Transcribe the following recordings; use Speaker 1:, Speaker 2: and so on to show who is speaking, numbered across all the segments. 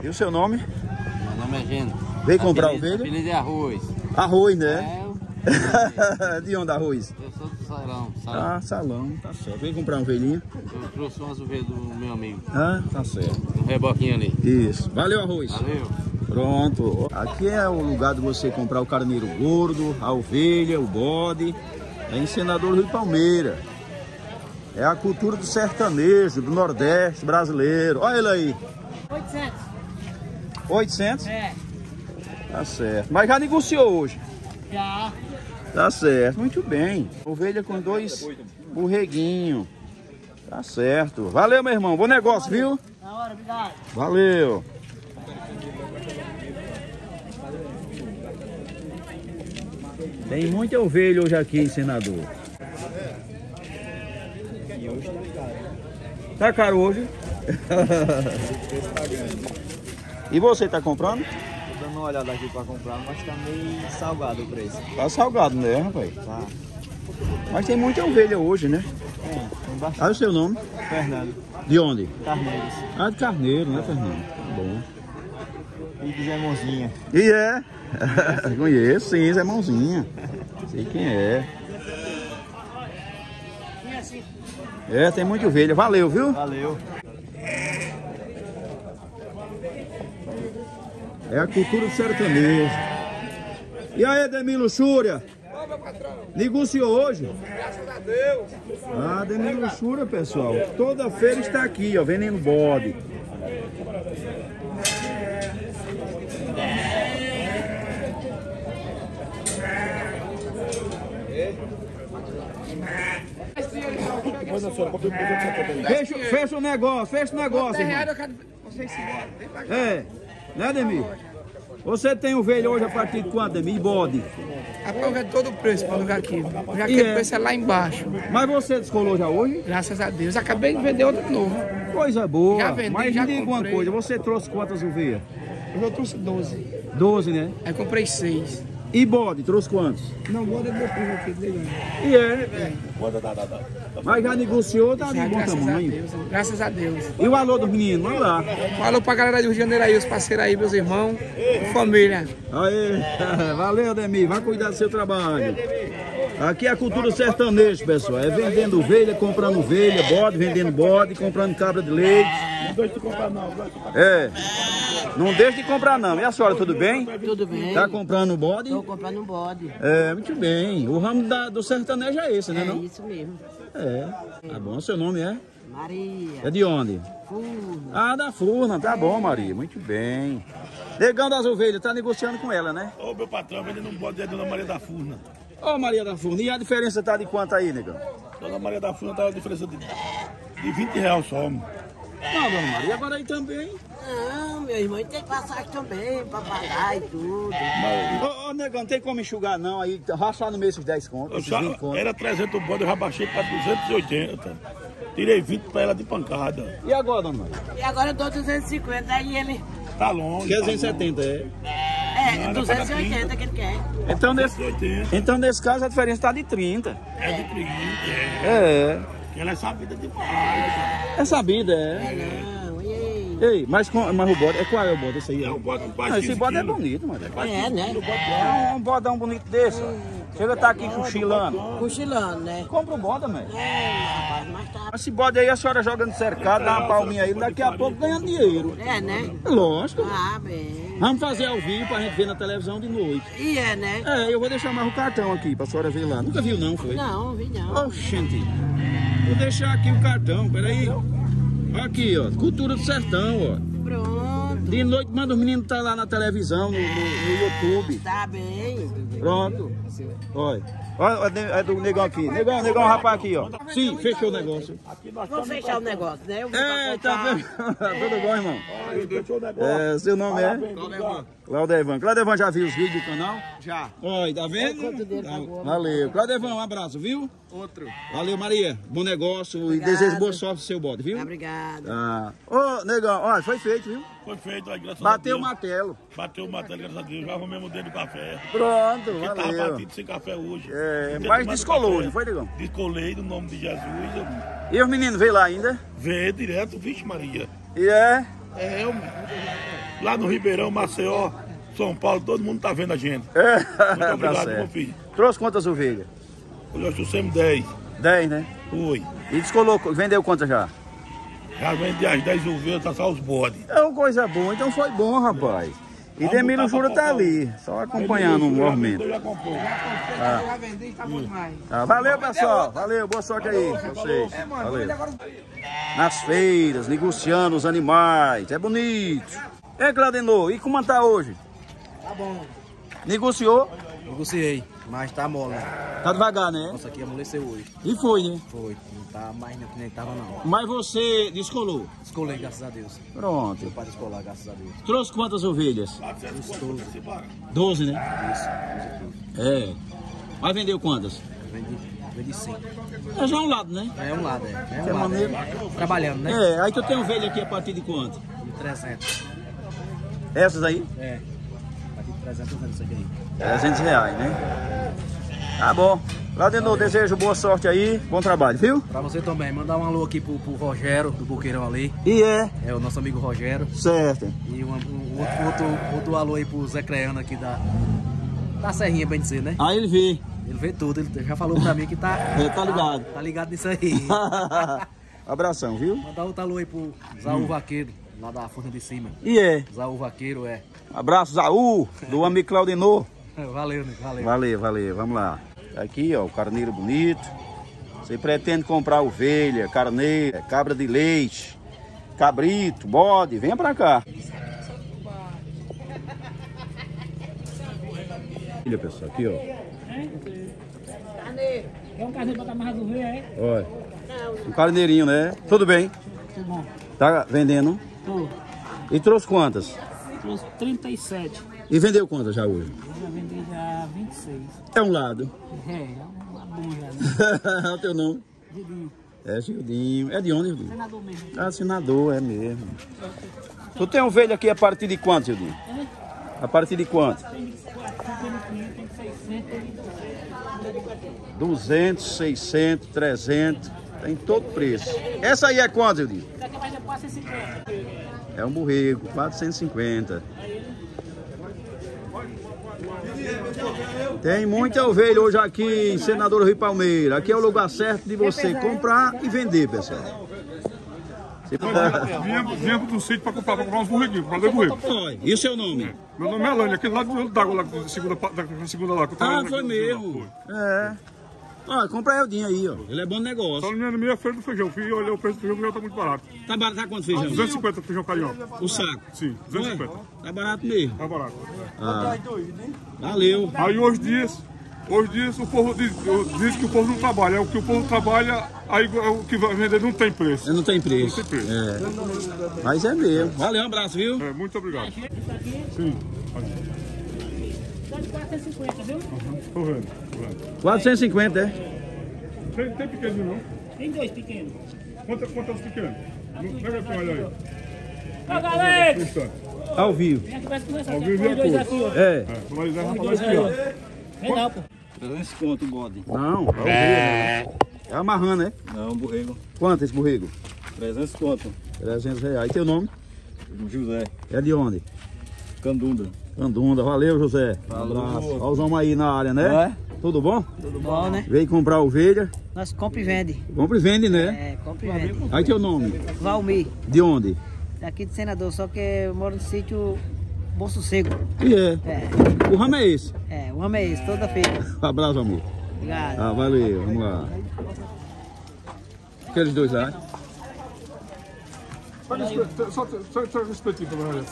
Speaker 1: E o seu nome?
Speaker 2: Meu nome é Geno.
Speaker 1: Veio comprar ovelha?
Speaker 2: Apelido é Arroz.
Speaker 1: Arroz, né? De onde arroz?
Speaker 2: Eu sou do Salão.
Speaker 1: Ah, Salão, tá certo. Vem comprar uma ovelhinha.
Speaker 2: Eu trouxe umas ovelhas do meu amigo.
Speaker 1: Ah, tá certo.
Speaker 2: Um reboquinho ali.
Speaker 1: Isso. Valeu, arroz.
Speaker 2: Valeu.
Speaker 1: Pronto. Aqui é o lugar de você comprar o carneiro gordo, a ovelha, o bode. É em Senador Rio Palmeira. É a cultura do sertanejo, do Nordeste brasileiro. Olha ele aí.
Speaker 3: 800.
Speaker 1: 800?
Speaker 3: É.
Speaker 1: Tá certo. Mas já negociou hoje.
Speaker 3: Já.
Speaker 1: Tá certo. Muito bem. Ovelha com 2 borreguinhos. Tá certo. Valeu, meu irmão. Bom negócio, viu?
Speaker 3: Na hora, obrigado.
Speaker 1: Valeu. Tem muita ovelha hoje aqui em Senador. Tá caro hoje? E você tá comprando?
Speaker 4: Tô dando uma olhada aqui pra comprar, mas tá meio salgado o preço.
Speaker 1: Tá salgado, né, rapaz?
Speaker 4: Tá.
Speaker 1: Mas tem muita ovelha hoje, né?
Speaker 4: Tem bastante.
Speaker 1: Olha o seu nome.
Speaker 4: Fernando.
Speaker 1: De onde?
Speaker 4: Carneiros.
Speaker 1: Ah, de Carneiro, né, Fernando? Tá bom.
Speaker 4: E de Zé Mãozinha.
Speaker 1: E é? Conheço, sim, Zé Mãozinha. Sei quem é. É, tem muita ovelha. Valeu, viu?
Speaker 4: Valeu.
Speaker 1: É a cultura do sertanejo. E aí, Ademir Luxúria?
Speaker 5: Ô, meu patrão.
Speaker 1: Negociou hoje?
Speaker 5: Graças a Deus.
Speaker 1: Ah, Ademir Luxúria, pessoal. Toda feira está aqui, ó, vendendo bode. Fecha o negócio, irmão. É, né, Ademir? Você tem ovelha hoje a partir de quanto, Ademir? E bode?
Speaker 5: Rapaz, eu todo o preço para lugar aqui. Já que o preço é lá embaixo.
Speaker 1: Mas você descolou já hoje?
Speaker 5: Graças a Deus. Acabei de vender outro novo.
Speaker 1: Coisa boa.
Speaker 5: Já vendi,
Speaker 1: mas
Speaker 5: já
Speaker 1: me diga uma
Speaker 5: comprei.
Speaker 1: coisa, você trouxe quantas ovelhas?
Speaker 5: Eu trouxe 12.
Speaker 1: 12, né?
Speaker 5: Aí comprei 6.
Speaker 1: E bode, trouxe quantos?
Speaker 5: Não, bota meu primo aqui, legal.
Speaker 1: E é. Mas já negociou, tá de bom
Speaker 5: Graças a
Speaker 1: tamanho.
Speaker 5: Deus. Graças a Deus.
Speaker 1: E o valor dos meninos? Olha lá.
Speaker 5: Falou pra galera do Rio de Janeiro aí, os parceiros aí, meus irmãos, família.
Speaker 1: Aê, valeu, Ademir. Vai cuidar do seu trabalho. Aqui é a cultura sertaneja, pessoal. É vendendo ovelha, comprando ovelha, bode, vendendo bode, comprando cabra de leite. Não deixe de comprar não. É. Não deixe de comprar não. E a senhora, tudo bem?
Speaker 3: Tudo bem?
Speaker 1: Tá comprando bode?
Speaker 3: Tô comprando um bode.
Speaker 1: É, muito bem. O ramo do sertanejo é esse, né?
Speaker 3: É
Speaker 1: Não?
Speaker 3: isso mesmo.
Speaker 1: É. Tá bom. Seu nome é?
Speaker 3: Maria.
Speaker 1: É de onde?
Speaker 3: Furna.
Speaker 1: Ah, da Furna. Tá bom, Maria. Muito bem. Negão das ovelhas, tá negociando com ela, né?
Speaker 6: Ô, meu patrão, ele não pode é Dona Maria da Furna.
Speaker 1: Ô, Maria da Furna. E a diferença tá de quanto aí, negão?
Speaker 6: Dona Maria da Furna tá a diferença de R$20 só.
Speaker 1: Não, Dona Maria, agora aí também.
Speaker 3: Não, meu irmão, tem passagem também pra pagar e tudo.
Speaker 1: Ô, negão, não tem como enxugar não, aí rachar no mês esses 10 contos, esses 20 contos.
Speaker 6: Era 300 bode, eu já baixei para 280. Tirei 20 para ela de pancada.
Speaker 1: E agora, Dona Maria?
Speaker 3: E agora eu dou 250, aí ele...
Speaker 6: Tá longe.
Speaker 1: 270, é.
Speaker 3: É, 280 que ele quer.
Speaker 1: Então, nesse caso, a diferença tá de 30.
Speaker 6: É de 30,
Speaker 1: É.
Speaker 6: Ela é sabida demais.
Speaker 1: É sabida, é.
Speaker 3: Não, e aí?
Speaker 1: Ei, mas o bode, qual é o bode? Esse aí?
Speaker 6: É um bode com quase
Speaker 1: Não, esse
Speaker 6: 15
Speaker 1: bode é
Speaker 6: quilos.
Speaker 1: bonito, mano.
Speaker 3: É, né?
Speaker 1: É um bodão bonito desse, ó. Chega a estar aqui cochilando.
Speaker 3: Cochilando, né?
Speaker 1: Compra um bode, mãe.
Speaker 3: É, rapaz, mas tá...
Speaker 1: Esse bode aí, a senhora joga no cercado, dá uma palminha aí, daqui a pouco ganha dinheiro.
Speaker 3: É, né?
Speaker 1: Lógico.
Speaker 3: Ah, bem.
Speaker 1: Vamos fazer ao vivo pra gente ver na televisão de noite.
Speaker 3: E é, né?
Speaker 1: É, eu vou deixar mais o cartão aqui pra senhora ver lá. Nunca viu não, foi?
Speaker 3: Não, vi não.
Speaker 1: Oxente. Vou deixar aqui o cartão, peraí. Aqui, ó. Cultura do sertão, ó.
Speaker 3: Pronto.
Speaker 1: De noite manda os meninos estar lá na televisão, no YouTube.
Speaker 3: Tá bem.
Speaker 1: Pronto. Olha. Olha, é do negão aqui. Negão, rapaz aqui, ó. Sim, fechou o negócio.
Speaker 3: Vamos fechar o negócio, né? Eu vou
Speaker 1: É, tá
Speaker 3: comprar.
Speaker 1: vendo? Tudo bom, irmão? É, seu nome é? Claudevan. Claudevan já viu os vídeos do canal?
Speaker 4: Já.
Speaker 1: Olha, tá vendo? Valeu. Claudevan, um abraço, viu?
Speaker 4: Outro.
Speaker 1: Valeu, Maria. Bom negócio e desejo boa sorte pro seu bode, viu?
Speaker 3: Obrigada.
Speaker 1: Ah. Ô, negão, olha, foi feito, viu?
Speaker 6: Foi feito, aí, graças a
Speaker 1: Bateu o
Speaker 6: Deus.
Speaker 1: martelo.
Speaker 6: Bateu o martelo, graças a Deus. Já arrumamos o dedo do café.
Speaker 1: Pronto,
Speaker 6: Porque tava
Speaker 1: valeu.
Speaker 6: batido sem café hoje.
Speaker 1: É,
Speaker 6: Teve
Speaker 1: mas
Speaker 6: mais
Speaker 1: descolou,
Speaker 6: café.
Speaker 1: não foi, negão?
Speaker 6: Descolei no nome de Jesus.
Speaker 1: E os meninos veio lá ainda?
Speaker 6: Vê direto, vixe Maria.
Speaker 1: E é?
Speaker 6: É, eu lá no Ribeirão, Maceió, São Paulo, todo mundo tá vendo a gente. Muito obrigado, meu filho.
Speaker 1: Trouxe quantas ovelhas?
Speaker 6: Hoje nós trouxemos 10.
Speaker 1: 10, né?
Speaker 6: Foi.
Speaker 1: E descolocou, vendeu quantas já?
Speaker 6: Já vendi as 10 ovelhas, tá só os bodes.
Speaker 1: É uma coisa boa, então foi bom, rapaz. E Demiro Jura tá ali, só acompanhando o movimento.
Speaker 6: Já comprou.
Speaker 5: Já vendi, tá bom demais.
Speaker 1: Valeu, pessoal. Valeu, boa sorte aí pra vocês. Valeu. Nas feiras, negociando os animais. É bonito. É, Claudenor, e como tá hoje?
Speaker 3: Tá bom.
Speaker 1: Negociou?
Speaker 3: Negociei, mas tá mole.
Speaker 1: Tá devagar, né?
Speaker 3: Nossa, aqui amoleceu hoje.
Speaker 1: E foi, né?
Speaker 3: Foi. Não tá mais não que nem tava não.
Speaker 1: Mas você descolou?
Speaker 3: Escolei, graças a Deus.
Speaker 1: Pronto.
Speaker 3: Deu para descolar, graças a Deus.
Speaker 1: Trouxe quantas ovelhas? 12, né?
Speaker 3: Isso.
Speaker 1: É. Mas vendeu quantas?
Speaker 3: Vendi 5.
Speaker 1: É já um lado, né?
Speaker 3: É um lado, é.
Speaker 1: Que maneiro.
Speaker 3: Trabalhando, né?
Speaker 1: É, aí tu tem ovelha aqui a partir de quanto?
Speaker 3: De 300.
Speaker 1: Essas aí?
Speaker 3: É. A partir de 300 eu vendo isso aqui.
Speaker 1: R$300, né? Tá bom. Claudenor, desejo boa sorte aí, bom trabalho, viu?
Speaker 3: Pra você também, mandar um alô aqui pro Rogério, do Boqueirão ali.
Speaker 1: E é?
Speaker 3: É o nosso amigo Rogério.
Speaker 1: Certo.
Speaker 3: E outro alô aí pro Zé Creano aqui da Serrinha, bem dizer, né?
Speaker 1: Aí ele vê.
Speaker 3: Ele vê tudo, ele já falou pra mim que tá...
Speaker 1: Tá ligado.
Speaker 3: Tá ligado nisso aí.
Speaker 1: Abração, viu?
Speaker 3: Mandar outro alô aí pro Zaú Vaqueiro, lá da Força de Cima.
Speaker 1: E é?
Speaker 3: Zaú Vaqueiro, é.
Speaker 1: Abraço, Zaú, do amigo Claudenor.
Speaker 3: Valeu, né? Valeu.
Speaker 1: Valeu, valeu, vamos lá. Aqui, ó, o carneiro bonito. Você pretende comprar ovelha, carneiro, cabra de leite, cabrito, bode, venha pra cá. Olha, pessoal, aqui, ó.
Speaker 7: Carneiro. É um carneiro pra mais ovelha, é?
Speaker 1: Olha. Um carneirinho, né? Tudo bem?
Speaker 7: Tudo bom.
Speaker 1: Tá vendendo?
Speaker 7: Tô.
Speaker 1: E trouxe quantas?
Speaker 7: Trouxe 37.
Speaker 1: E vendeu quantas já hoje?
Speaker 7: Já vendi já 26.
Speaker 1: É um lado.
Speaker 7: É bom já, né?
Speaker 1: É o teu nome?
Speaker 7: Gildinho.
Speaker 1: É Gildinho. É de onde, Gildinho?
Speaker 7: Senador mesmo.
Speaker 1: Ah, senador, é mesmo. Tu tem ovelha aqui a partir de quanto, Gildinho? A partir de quanto?
Speaker 7: Tem 600, tem
Speaker 1: 200, 600, 300. Tem todo preço. Essa aí é quanto, Gildinho?
Speaker 7: Essa aqui vai ser 450.
Speaker 1: É um borrego, 450. Tem muita ovelha hoje aqui em Senador Rio Palmeira. Aqui é o lugar certo de você comprar e vender, pessoal.
Speaker 6: Viemos do sítio para comprar uns borreguinhos, para fazer borrego.
Speaker 1: E o seu nome?
Speaker 6: Meu nome é Alane, aquele lá do d'água, lá da segunda lá.
Speaker 1: Ah, foi mesmo. É. Ó, compra Eldinho aí, ó. Ele é bom negócio.
Speaker 6: Só no meio feira do feijão. Fui olhar o preço do feijão, já tá muito barato.
Speaker 1: Tá barato, tá quanto feijão?
Speaker 6: 250 feijão carioca.
Speaker 1: O saco?
Speaker 6: Sim, 250.
Speaker 1: Tá barato mesmo.
Speaker 6: Tá barato.
Speaker 1: Ah. Valeu.
Speaker 6: Aí hoje dias o povo diz que o povo não trabalha. É o que o povo trabalha, aí o que vai vender não tem preço.
Speaker 1: Não tem preço.
Speaker 6: Não tem preço.
Speaker 1: É. Mas é mesmo. Valeu, um abraço, viu?
Speaker 6: É, muito obrigado.
Speaker 7: Isso aqui
Speaker 6: Sim.
Speaker 7: só de 450, viu?
Speaker 6: Tô vendo.
Speaker 1: 450, é?
Speaker 6: Tem pequeno não?
Speaker 7: Tem dois pequenos.
Speaker 6: Quantos pequenos? Pega aqui, olha aí.
Speaker 7: Ó, galera!
Speaker 1: Ao vivo.
Speaker 7: Quem é que vai começar?
Speaker 6: Ao
Speaker 7: Tem
Speaker 6: vivo e a
Speaker 7: dois
Speaker 6: cores.
Speaker 7: aqui, ó.
Speaker 1: É.
Speaker 6: Mas vai falar
Speaker 7: Dois
Speaker 6: isso
Speaker 7: aí,
Speaker 6: aqui,
Speaker 7: ó.
Speaker 6: ó.
Speaker 7: Vem não, pô.
Speaker 2: 300 conto o bode.
Speaker 1: Não, é amarrando, né?
Speaker 2: Não, borrego.
Speaker 1: Quanto esse borrego?
Speaker 2: 300 conto.
Speaker 1: R$300. E teu nome?
Speaker 2: José.
Speaker 1: É de onde?
Speaker 2: Candunda.
Speaker 1: Candunda. Valeu, José. Um
Speaker 2: Valeu.
Speaker 1: abraço. Olha os homens aí na área, né? Tudo bom?
Speaker 3: Tudo bom, né?
Speaker 1: Veio comprar ovelha.
Speaker 3: Nós compra e vende.
Speaker 1: Compra e vende, né?
Speaker 3: É, compra e vende.
Speaker 1: Aí teu nome?
Speaker 3: Valmir,
Speaker 1: De onde?
Speaker 3: daqui de Senador, só que eu moro no sítio Bom Sossego.
Speaker 1: E é.
Speaker 3: É,
Speaker 1: O ramo é esse.
Speaker 3: o homem é esse, toda feira.
Speaker 1: Um abraço, amor.
Speaker 3: Obrigado.
Speaker 1: Ah, valeu. Vamos lá. Aqueles dois lá.
Speaker 6: Só respeitivo pra nós.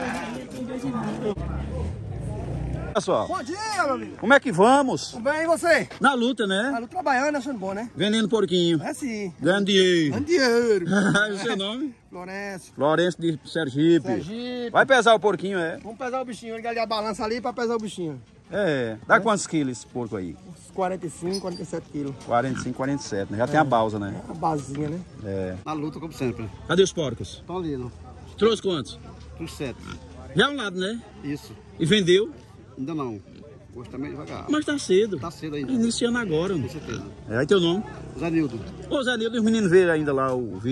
Speaker 1: Pessoal,
Speaker 8: Bom dia, meu amigo.
Speaker 1: como é que vamos?
Speaker 8: Tudo bem, e você?
Speaker 1: Na luta, né?
Speaker 8: Tá trabalhando, achando bom, né?
Speaker 1: Vendendo porquinho.
Speaker 8: É sim.
Speaker 1: Ganhando dinheiro.
Speaker 8: Andieiro.
Speaker 1: E o seu nome?
Speaker 8: Florencio.
Speaker 1: Lourenço de Sergipe.
Speaker 8: Sergipe.
Speaker 1: Vai pesar o porquinho, é?
Speaker 8: Vamos pesar o bichinho. Ligar ali a balança ali pra pesar o bichinho.
Speaker 1: É. Dá quantos quilos esse porco aí?
Speaker 8: Uns 45, 47 quilos.
Speaker 1: 45, 47, né? Já tem a balsa, né?
Speaker 8: A basinha, né?
Speaker 1: É.
Speaker 2: Na luta, como sempre.
Speaker 1: Cadê os porcos?
Speaker 2: Estão ali, não?
Speaker 1: Trouxe quantos?
Speaker 2: Os 7.
Speaker 1: Já é um lado, né?
Speaker 2: Isso.
Speaker 1: E vendeu?
Speaker 2: Ainda não. Hoje também devagar.
Speaker 1: Mas tá cedo.
Speaker 2: Tá cedo ainda.
Speaker 1: Iniciando agora.
Speaker 2: Com certeza.
Speaker 1: É, aí teu nome?
Speaker 2: Zé Nildo.
Speaker 1: Ô Zé Nildo, os meninos viram ainda lá o vídeo?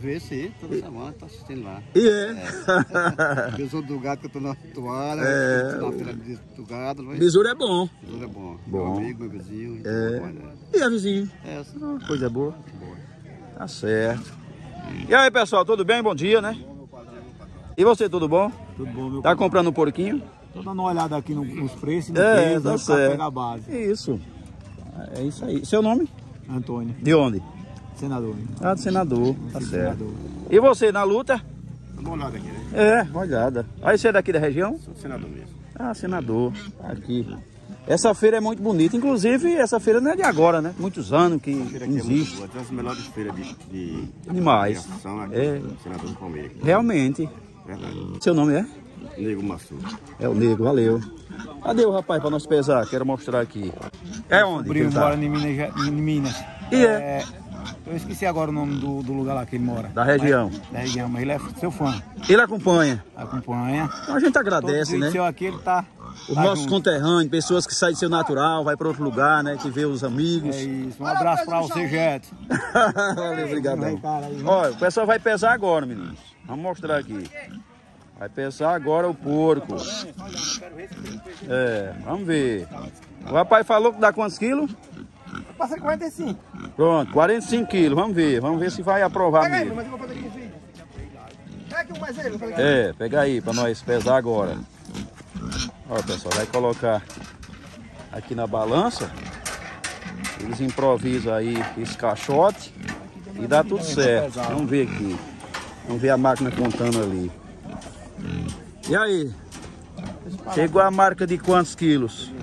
Speaker 2: Vê sim, toda semana tá assistindo lá.
Speaker 1: E é?
Speaker 2: Eu sou do gado que eu tô na toalha, na feira do gado.
Speaker 1: Besouro é bom.
Speaker 2: Besouro é bom.
Speaker 1: Bom.
Speaker 2: Meu amigo, meu vizinho.
Speaker 1: E a vizinho?
Speaker 2: É,
Speaker 1: Coisa boa. Tá certo. E aí, pessoal, tudo bem? Bom dia, né? E você, tudo bom?
Speaker 4: Tudo bom, meu
Speaker 1: Tá comprando um porquinho?
Speaker 4: Tô dando uma olhada aqui nos preços e no
Speaker 1: É,
Speaker 4: peso,
Speaker 1: tá
Speaker 4: né, pra
Speaker 1: certo.
Speaker 4: pegar a base.
Speaker 1: Isso. É isso aí. Seu nome?
Speaker 4: Antônio,
Speaker 1: De onde?
Speaker 4: senador.
Speaker 1: Ah, do senador. Tá certo.
Speaker 4: Senador.
Speaker 1: E você, na luta?
Speaker 2: Dá uma olhada aqui, né?
Speaker 1: É, uma olhada. Aí você é daqui da região?
Speaker 2: Sou senador mesmo.
Speaker 1: Ah, senador. Aqui. Essa feira é muito bonita. Inclusive, essa feira não é de agora, né? Muitos anos que existe.
Speaker 2: Boa. Tem as melhores feiras de
Speaker 1: Animais.
Speaker 2: criação aqui,
Speaker 1: É.
Speaker 2: senador do Palmeiras.
Speaker 1: Realmente.
Speaker 2: Verdade.
Speaker 1: Seu nome é?
Speaker 2: Nego Massu.
Speaker 1: É o Nego, valeu. Cadê o rapaz para nós pesar? Quero mostrar aqui. É onde? que
Speaker 4: Primo
Speaker 1: ele tá?
Speaker 4: mora em Minas.
Speaker 1: E é?
Speaker 4: Eu esqueci agora o nome do lugar lá que ele mora.
Speaker 1: Da região.
Speaker 4: Da região, mas ele é seu fã.
Speaker 1: Ele acompanha.
Speaker 4: Acompanha.
Speaker 1: Então a gente agradece,
Speaker 4: Todo
Speaker 1: né?
Speaker 4: seu aqui ele tá.
Speaker 1: Os
Speaker 4: tá
Speaker 1: nossos
Speaker 4: junto.
Speaker 1: conterrâneos, pessoas que saem do seu natural, vai para outro lugar, né? Que vê os amigos.
Speaker 4: É isso. Um abraço pra você, Jet.
Speaker 1: Valeu, obrigadão.
Speaker 4: Cara, aí,
Speaker 1: Olha, o pessoal vai pesar agora, meninos. Vamos mostrar aqui. Vai pesar agora o porco. É, vamos ver. O rapaz falou que dá quantos quilos?
Speaker 8: Passa 45.
Speaker 1: Pronto, 45 quilos. Vamos ver se vai aprovar
Speaker 8: Pega aí,
Speaker 1: mesmo.
Speaker 8: mas eu vou fazer aqui no vídeo. Pega aqui um mais ele, vou fazer aqui.
Speaker 1: É, pega aí para nós pesar agora. Ó, pessoal, vai colocar aqui na balança. Eles improvisam aí esse caixote e dá tudo certo. Vamos ver aqui. Vamos ver a máquina contando ali. E aí? Chegou a marca de quantos quilos?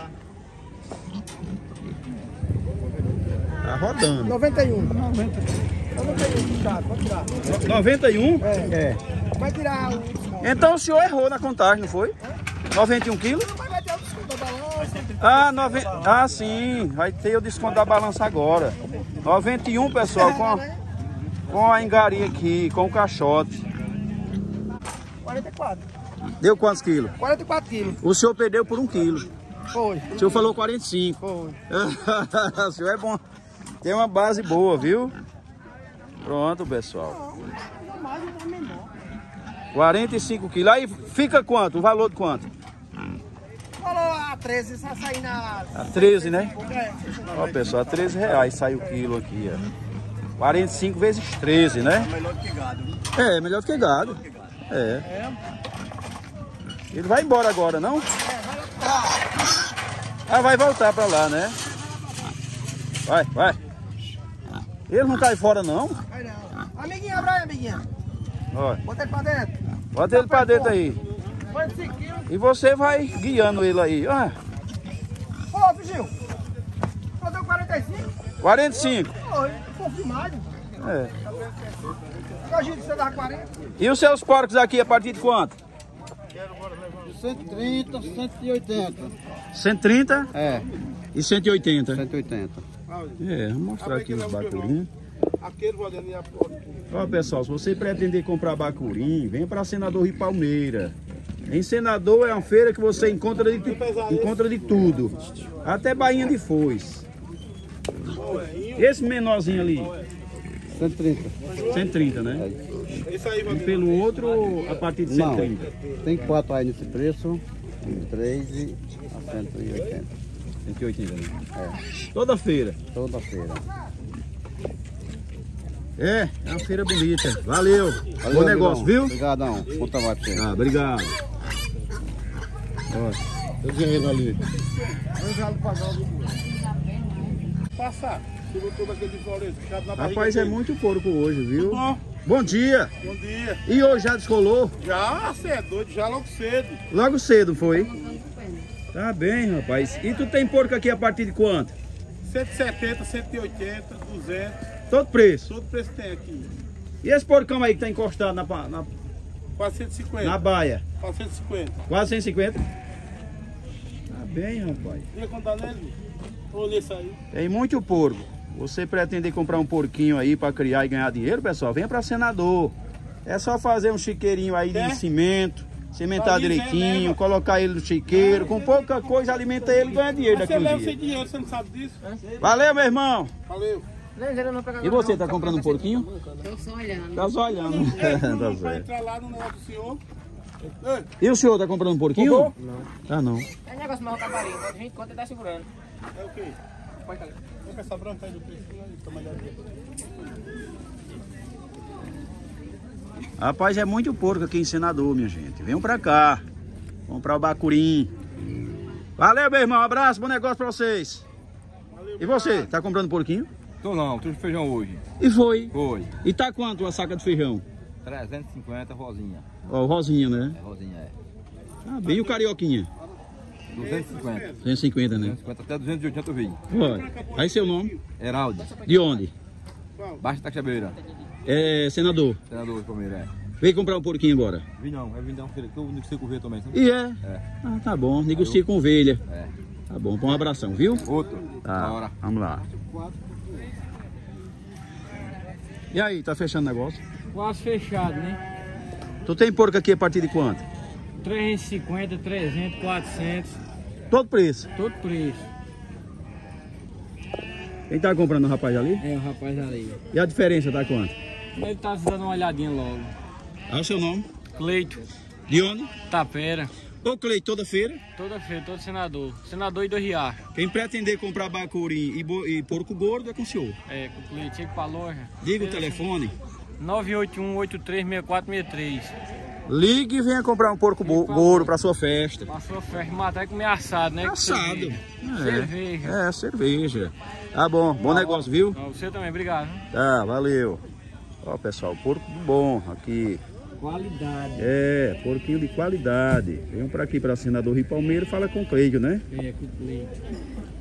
Speaker 1: Tá rodando.
Speaker 8: 91. 91, tá, pode tirar.
Speaker 1: 91?
Speaker 8: É. Vai tirar o...
Speaker 1: Então o senhor errou na contagem, não foi? 91 quilos?
Speaker 8: Mas vai ter o desconto da balança.
Speaker 1: Ah, sim, vai ter o desconto da balança agora. 91, pessoal, com a engaria aqui, com o caixote.
Speaker 8: 44.
Speaker 1: Deu quantos quilos?
Speaker 8: 44 quilos.
Speaker 1: O senhor perdeu por 1 quilo.
Speaker 8: Foi.
Speaker 1: O senhor falou 45.
Speaker 8: Foi.
Speaker 1: O senhor é bom. Tem uma base boa, viu? Pronto, pessoal. 45 quilos. Aí fica quanto? O valor de quanto?
Speaker 8: Falou a 13, só sair na...
Speaker 1: A 13, né?
Speaker 8: É.
Speaker 1: Ó, pessoal, a 13 reais sai o quilo aqui, ó. 45 vezes 13, né?
Speaker 2: Melhor do que gado.
Speaker 1: É, melhor do que gado. É. Ele vai embora agora, não? Ah, vai voltar pra lá, né? Vai. Ele não cai fora, não?
Speaker 8: Vai não. Amiguinha, abre aí, amiguinha.
Speaker 1: Ó,
Speaker 8: Bota ele pra dentro.
Speaker 1: bota ele pra dentro aí.
Speaker 8: 45 quilos.
Speaker 1: E você vai guiando ele aí. Ah,
Speaker 8: Ô, Fugiu. Só deu 45?
Speaker 1: 45.
Speaker 8: Foi. Pouco demais.
Speaker 1: É.
Speaker 8: Hoje você dá 40.
Speaker 1: E os seus porcos aqui a partir de quanto?
Speaker 2: 130, 180.
Speaker 1: 130
Speaker 2: É,
Speaker 1: e 180.
Speaker 2: 180.
Speaker 1: É, vou mostrar aqui os bacurim. Ó, pessoal, se você pretender comprar bacurim, venha para Senador Rio Palmeira. Em Senador é uma feira que você encontra de tudo. Até bainha de foice. Esse menorzinho ali,
Speaker 2: 130.
Speaker 1: 130, né? E pelo outro, a partir de 130.
Speaker 2: Tem 4 aí nesse preço. 3 e a 180.
Speaker 1: 180, né? Toda feira.
Speaker 2: Toda feira.
Speaker 1: É uma feira bonita. Valeu.
Speaker 2: Valeu,
Speaker 1: Bom negócio,
Speaker 2: amigão.
Speaker 1: viu?
Speaker 2: Obrigadão. Bom trabalho pra você.
Speaker 1: Ah, obrigado. Ó, eu vi ele ali.
Speaker 6: Passar.
Speaker 1: Rapaz, é muito porco hoje, viu? Bom dia.
Speaker 6: Bom dia.
Speaker 1: E hoje já descolou?
Speaker 6: Já, você é doido, já logo cedo.
Speaker 1: Logo cedo foi? Tá bem, rapaz. E tu tem porco aqui a partir de quanto?
Speaker 6: 170, 180, 200.
Speaker 1: Todo preço.
Speaker 6: Todo preço tem aqui.
Speaker 1: E esse porcão aí que tá encostado na
Speaker 6: 450.
Speaker 1: baia?
Speaker 6: 450.
Speaker 1: Quase 150? Tá bem, rapaz.
Speaker 6: Queria contar nele? Ou nesse aí?
Speaker 1: Tem muito porco. Você pretende comprar um porquinho aí para criar e ganhar dinheiro, pessoal? Venha para Senador. É só fazer um chiqueirinho aí de cimento, cimentar
Speaker 6: Aí,
Speaker 1: direitinho,
Speaker 6: leva.
Speaker 1: colocar ele no chiqueiro. Com pouca coisa alimenta ele e ganha dinheiro
Speaker 6: Mas você
Speaker 1: daqui
Speaker 6: leva
Speaker 1: um
Speaker 6: sem
Speaker 1: dia.
Speaker 6: dinheiro, você não sabe disso?
Speaker 1: Valeu, meu irmão.
Speaker 6: Valeu.
Speaker 1: E você, tá comprando um porquinho?
Speaker 5: Tô só olhando.
Speaker 1: Tá só olhando. Tá certo.
Speaker 6: Entrar lá no negócio do senhor.
Speaker 1: E o senhor tá comprando um porquinho? Não. Ah, não.
Speaker 7: É negócio mais cabarinho, a gente conta e tá segurando.
Speaker 6: É o quê? Pega essa branca aí do preço.
Speaker 1: Rapaz, é muito porco aqui em Senador, minha gente. Venham pra cá. Comprar o bacurim. Valeu, meu irmão. Abraço, bom negócio pra vocês. E você, tá comprando porquinho?
Speaker 9: Tô não, trouxe feijão hoje.
Speaker 1: E foi?
Speaker 9: Foi.
Speaker 1: E tá quanto a saca de feijão?
Speaker 9: 350, rosinha.
Speaker 1: Ó, o rosinha, né?
Speaker 9: É, rosinha, é.
Speaker 1: Ah, bem o carioquinha.
Speaker 9: 250.
Speaker 1: 150, né?
Speaker 9: 250 até 280 eu vi.
Speaker 1: Olha. Aí seu nome?
Speaker 9: Heraldo.
Speaker 1: De onde?
Speaker 9: Baixa Taxabeira.
Speaker 1: É senador.
Speaker 9: Senador de Palmeiras, é.
Speaker 1: Veio comprar um porquinho agora.
Speaker 9: Vim não, é vim dar um filho que eu negociei com o ovelha também, sabe?
Speaker 1: E é?
Speaker 9: É.
Speaker 1: Ah, tá bom. Negocia com ovelha.
Speaker 9: É.
Speaker 1: Tá bom, põe um abração, viu?
Speaker 9: Outro.
Speaker 1: Tá,
Speaker 9: Bora.
Speaker 1: vamos lá. E aí, tá fechando o negócio?
Speaker 10: Quase fechado, né?
Speaker 1: Tu tem porco aqui a partir de quanto?
Speaker 10: 350, 300, 400,
Speaker 1: Todo preço.
Speaker 10: todo preço.
Speaker 1: Quem tá comprando o rapaz ali?
Speaker 10: É, o rapaz ali.
Speaker 1: E a diferença tá quanto?
Speaker 10: Ele tá dando uma olhadinha logo.
Speaker 1: Ah, o seu nome?
Speaker 10: Cleito,
Speaker 1: De onde?
Speaker 10: Tapera,
Speaker 1: Ô, Cleito, toda feira.
Speaker 10: toda feira, todo senador. Senador e do Riachos.
Speaker 1: Quem pretender comprar bacurim e porco gordo é com o senhor.
Speaker 10: É, com o Cleito, chega pra loja.
Speaker 1: Diga o telefone.
Speaker 10: 981-836463.
Speaker 1: Ligue e venha comprar um porco gordo pra sua festa.
Speaker 10: Passou a festa, matar e comer assado, né? Com
Speaker 1: Assado.
Speaker 10: cerveja.
Speaker 1: É, cerveja. Tá bom, bom negócio, viu?
Speaker 10: Ó, você também, obrigado.
Speaker 1: Tá, valeu. Ó, pessoal, porco bom aqui.
Speaker 10: Qualidade.
Speaker 1: É, porquinho de qualidade. Venham pra aqui, pra Senador Rio Palmeiro, fala com o Cleide, né?
Speaker 10: É, com o Cleito.